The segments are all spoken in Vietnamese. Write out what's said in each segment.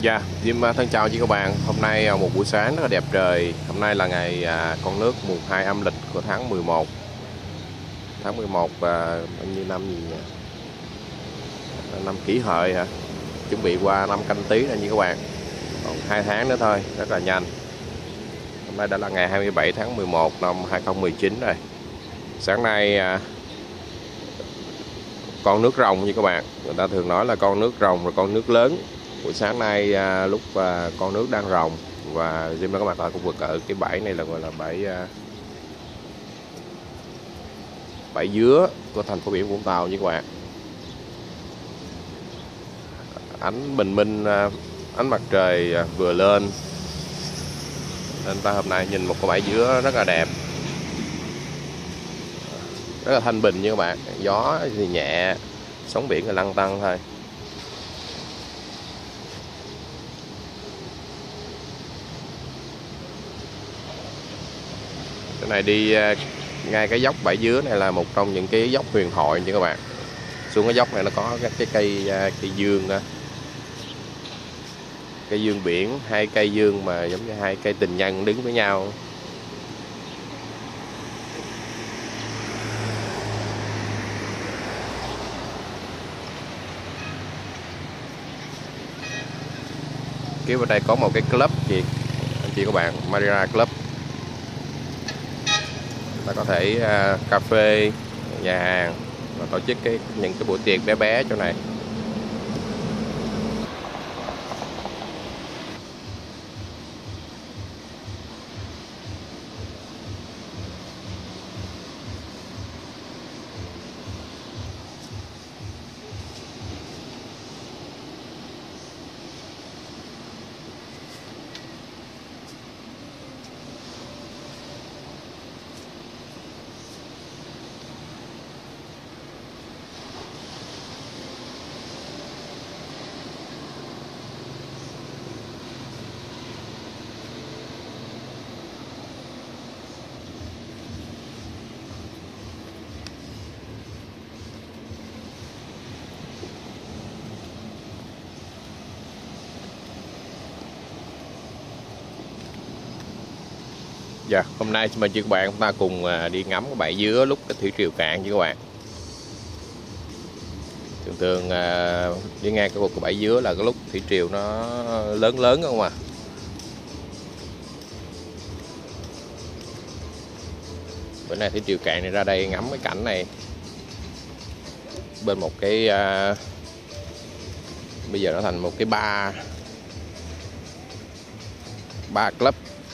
Dạ, Diêm thân chào chị các bạn. Hôm nay một buổi sáng rất là đẹp trời. Hôm nay là ngày con nước mùng 2 âm lịch của tháng 11. Tháng 11 bao nhiêu năm gì nhỉ? Năm Kỷ Hợi hả? Chuẩn bị qua năm Canh Tý rồi nha các bạn. Còn 2 tháng nữa thôi, rất là nhanh. Hôm nay đã là ngày 27 tháng 11 năm 2019 rồi. Sáng nay con nước rồng như các bạn. Người ta thường nói là con nước rồng rồi con nước lớn. Buổi sáng nay lúc con nước đang rồng và Diêm đã có mặt tại khu vực ở cái bãi này là gọi là bãi dứa của thành phố biển Vũng Tàu như các bạn. Ánh bình minh, ánh mặt trời vừa lên nên ta hôm nay nhìn một cái bãi dứa rất là đẹp, rất là thanh bình như các bạn. Gió thì nhẹ, sóng biển là lăn tăn thôi. Cái này đi ngay cái dốc bãi dứa này là một trong những cái dốc huyền thoại nha các bạn. Xuống cái dốc này nó có các cái cây dương đó. Cây dương biển, hai cây dương mà giống như hai cây tình nhân đứng với nhau. Phía bên đây có một cái club gì anh chị các bạn, Marina Club. Ta có thể cà phê, nhà hàng và tổ chức những cái buổi tiệc bé bé chỗ này. Dạ, hôm nay xin mời chị các bạn chúng ta cùng đi ngắm cái bãi dứa lúc cái thủy triều cạn với các bạn. Thường thường đi ngang cái khu vực bãi dứa là cái lúc thủy triều nó lớn lớn không à. Bữa nay thủy triều cạn này ra đây ngắm cái cảnh này bên một cái bây giờ nó thành một cái bar club.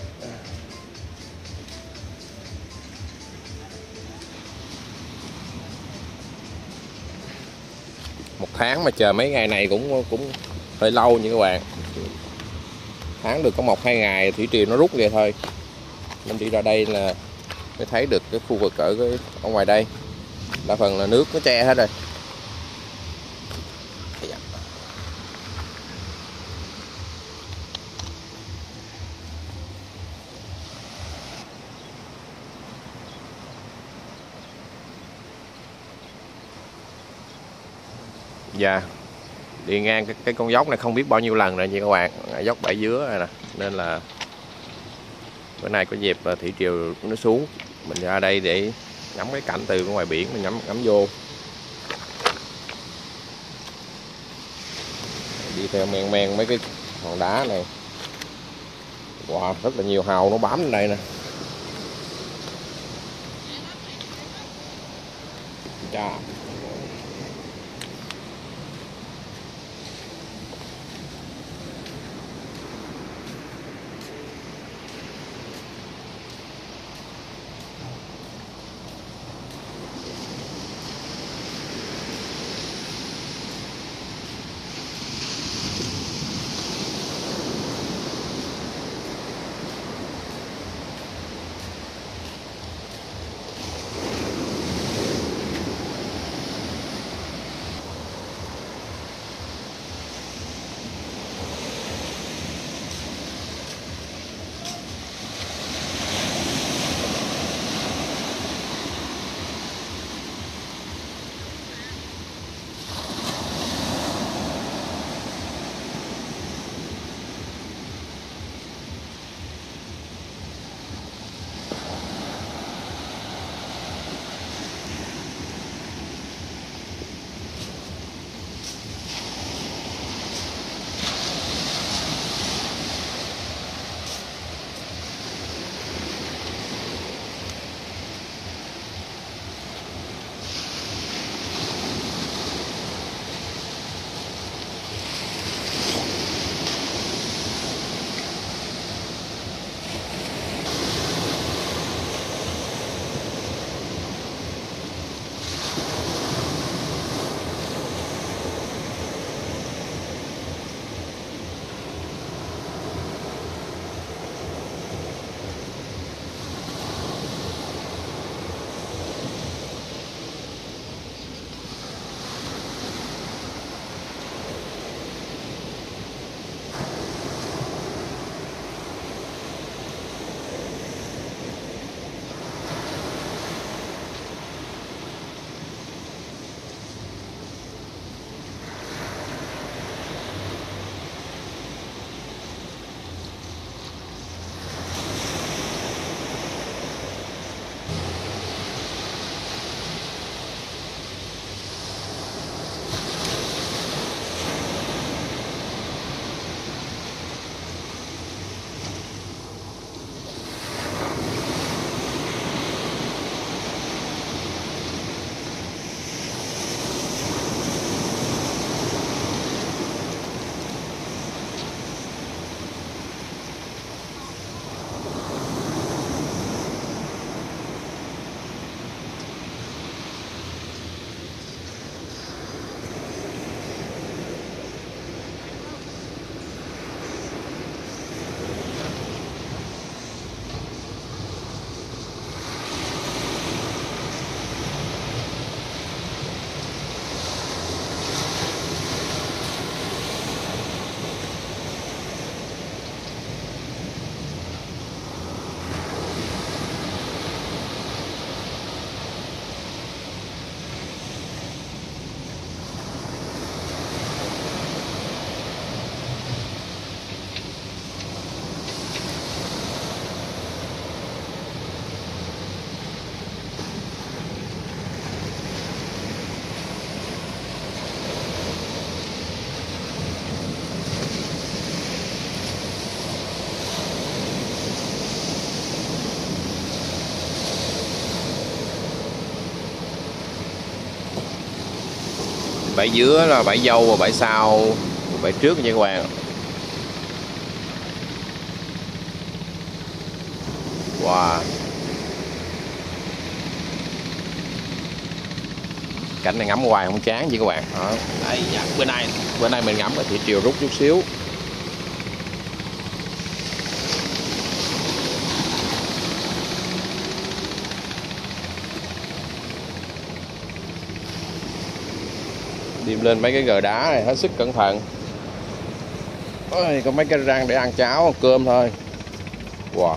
Một tháng mà chờ mấy ngày này cũng hơi lâu như các bạn. Tháng được có 1-2 ngày thủy triều nó rút về thôi. Nên đi ra đây là mới thấy được cái khu vực ở ngoài đây. Đa phần là nước nó che hết rồi. Dạ, đi ngang cái con dốc này không biết bao nhiêu lần rồi nha các bạn, dốc bãi dứa này nè, nên là bữa nay có dịp thủy triều nó xuống, mình ra đây để ngắm cái cảnh từ ngoài biển mình ngắm vô, đi theo men mấy cái hòn đá này. Wow, rất là nhiều hàu nó bám lên đây nè. Chà. Bãi giữa là bãi dâu và bãi sau, bãi trước nha các bạn. Wow, cảnh này ngắm hoài không chán gì các bạn. Đó. Đây, bữa nay mình ngắm ở thủy triều rút chút xíu. Đi lên mấy cái gờ đá này hết sức cẩn thận. Ôi, có mấy cái rang để ăn cháo ăn cơm thôi. Wow.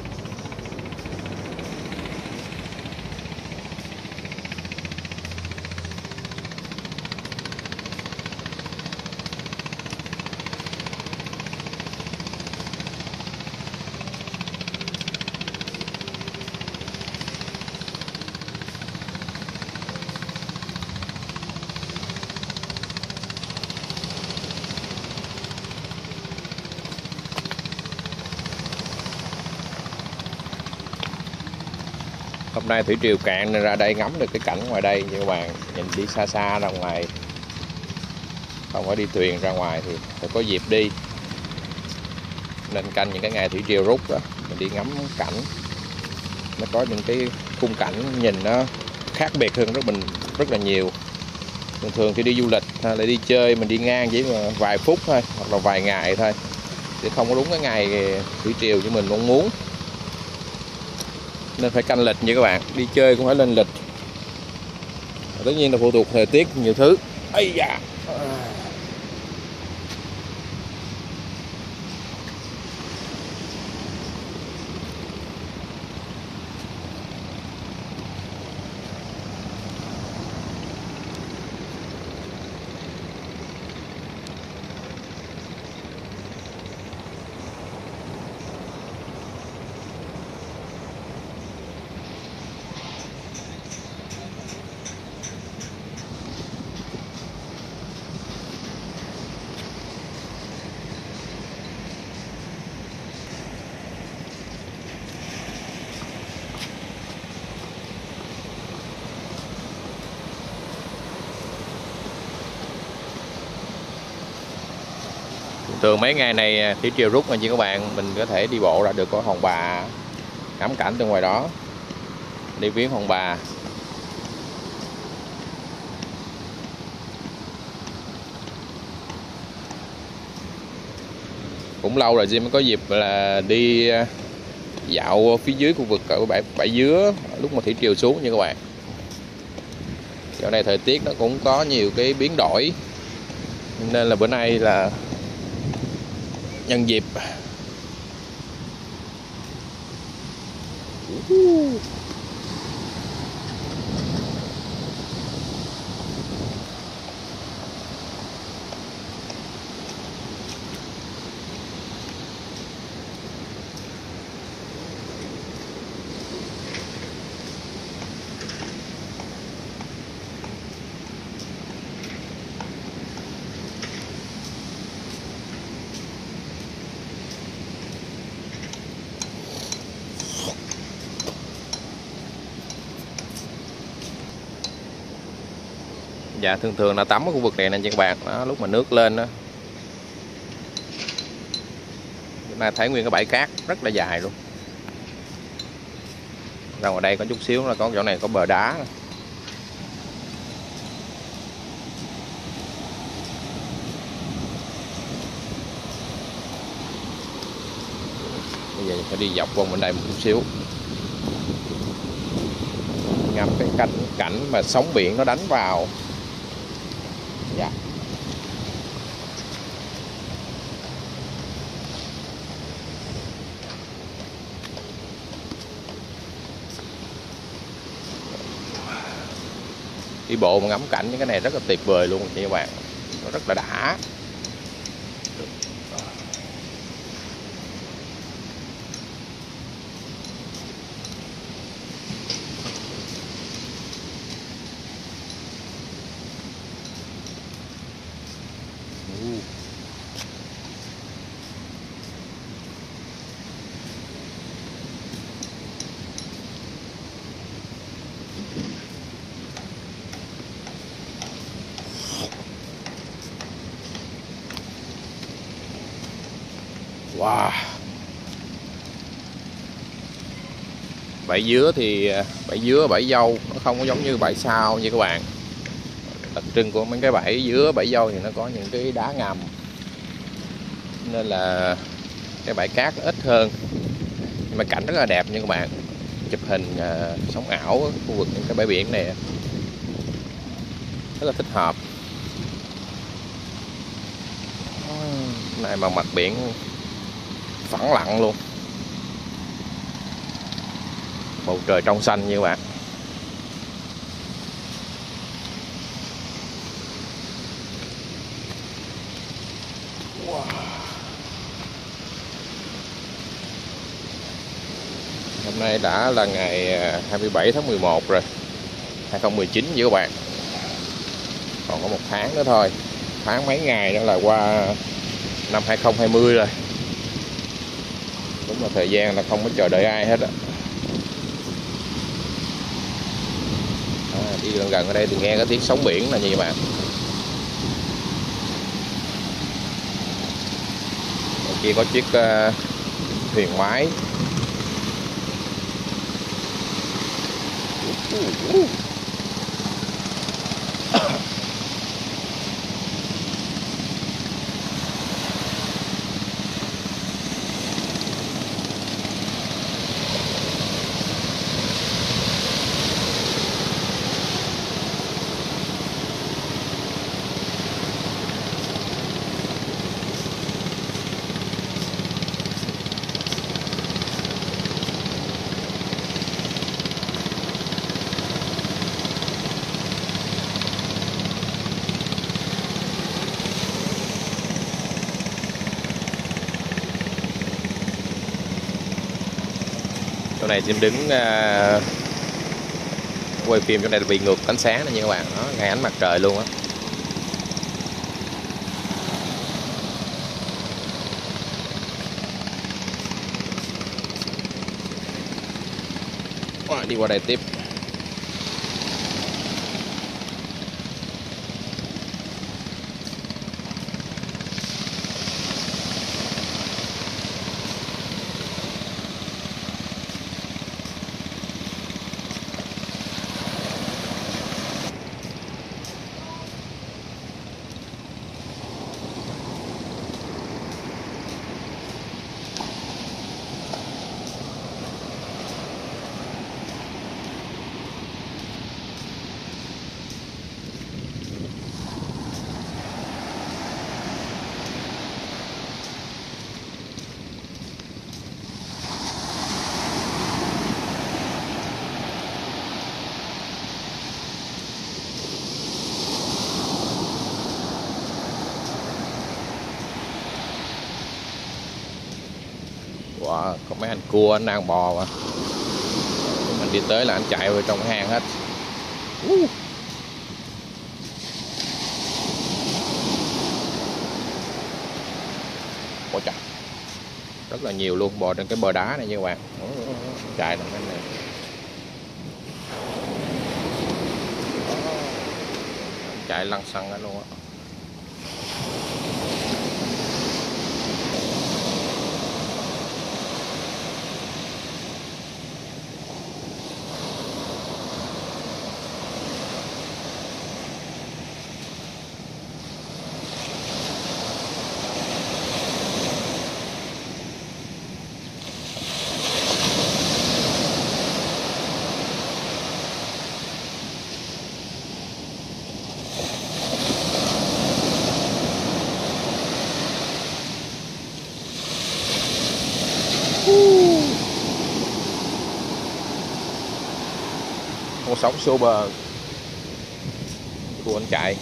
Hôm nay thủy triều cạn nên ra đây ngắm được cái cảnh ngoài đây nha các bạn. Nhìn đi xa xa ra ngoài, không phải đi thuyền ra ngoài thì phải có dịp đi. Nên canh những cái ngày thủy triều rút đó, mình đi ngắm cảnh. Nó có những cái khung cảnh nhìn nó khác biệt hơn rất là nhiều. Thường thường thì đi du lịch hay là đi chơi mình đi ngang chỉ mà vài phút thôi hoặc là vài ngày thôi, chứ không có đúng cái ngày thủy triều như mình mong muốn. Nên phải canh lịch như các bạn, đi chơi cũng phải lên lịch. Tất nhiên là phụ thuộc thời tiết nhiều thứ. Ây da. Thường mấy ngày này thủy triều rút mà chị các bạn, mình có thể đi bộ ra được có Hòn Bà, ngắm cảnh từ ngoài đó, đi viếng Hòn Bà. Cũng lâu rồi Jim mới có dịp là đi dạo phía dưới khu vực ở bãi dứa lúc mà thủy triều xuống nha các bạn. Dạo này thời tiết nó cũng có nhiều cái biến đổi, nên là bữa nay là nhân dịp dạ, thường là tắm ở khu vực này nè các bạn. Đó, lúc mà nước lên đó, chúng ta thấy nguyên cái bãi cát rất là dài luôn. Ra ngoài đây có chút xíu là có chỗ này có bờ đá. Bây giờ phải đi dọc qua bên đây một chút xíu, ngắm cái cảnh mà sóng biển nó đánh vào. Dạ. Đi bộ mà ngắm cảnh những cái này rất là tuyệt vời luôn chị các bạn, nó rất là đã. Wow. Bẫy dứa thì bẫy dứa, bẫy dâu nó không có giống như bẫy sao như các bạn. Đặc trưng của mấy cái bẫy dứa, bẫy dâu thì nó có những cái đá ngầm, nên là cái bãi cát nó ít hơn, nhưng mà cảnh rất là đẹp nha các bạn. Chụp hình sống ảo ở khu vực những cái bãi biển này rất là thích hợp. Này mà mặt biển phẳng lặng luôn, bầu trời trong xanh như các bạn. Wow. Hôm nay đã là ngày 27 tháng 11 rồi, 2019 với các bạn. Còn có 1 tháng nữa thôi, tháng mấy ngày nữa là qua năm 2020 rồi. Đúng là thời gian là không có chờ đợi ai hết á. Đi gần gần ở đây thì nghe cái tiếng sóng biển là như vậy bạn. Ở kia có chiếc thuyền máy. Chỗ này em đứng quay phim chỗ này bị ngược ánh sáng này nha các bạn. Đó, ngay ánh mặt trời luôn á. Đi qua đây tiếp. Wow, có mấy anh cua anh đang bò mà. Mình đi tới là anh chạy vào trong hang hết. Ôi trời, rất là nhiều luôn, bò trên cái bờ đá này như các bạn. Chạy lên cái này. Chạy lăn xăng hết luôn á. Con sóng xô bờ, cua anh chạy.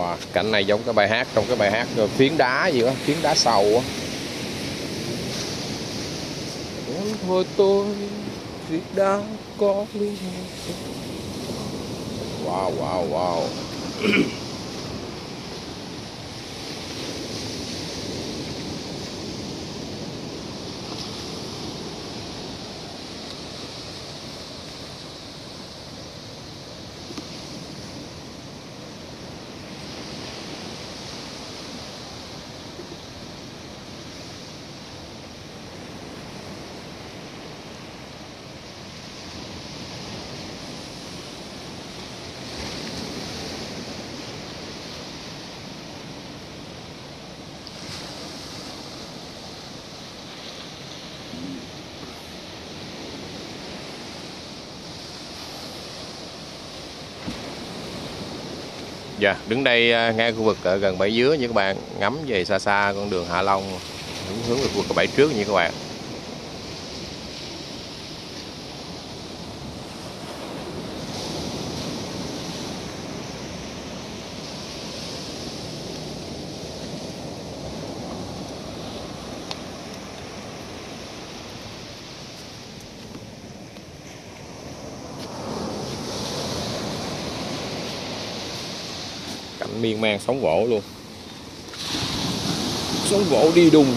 Wow, cảnh này giống cái bài hát trong cái bài hát phiến đá gì đó, phiến đá sầu á. Em thôi tôi việc đã có lý. Wow, wow, wow. Dạ, đứng đây ngay khu vực ở gần bãi dứa như các bạn, ngắm về xa xa con đường Hạ Long hướng về khu vực bãi trước như các bạn. Cảnh miên man sóng vỗ luôn, sóng vỗ đi đùng.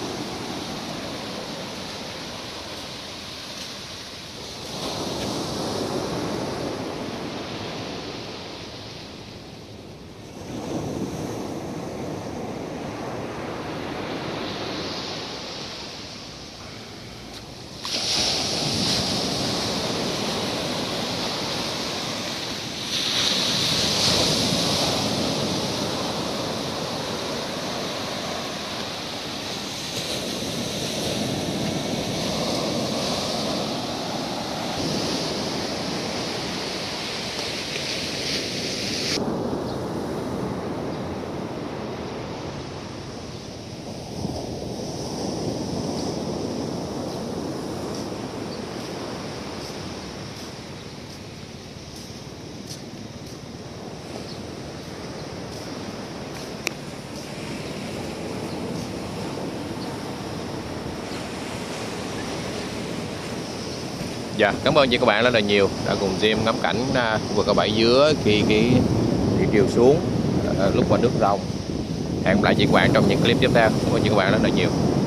Dạ, cảm ơn các bạn rất là nhiều đã cùng Jim ngắm cảnh khu vực ở bãi dứa khi cái thủy triều xuống lúc mà nước ròng. Hẹn gặp lại các bạn trong những clip tiếp theo. Cảm ơn các bạn rất là nhiều.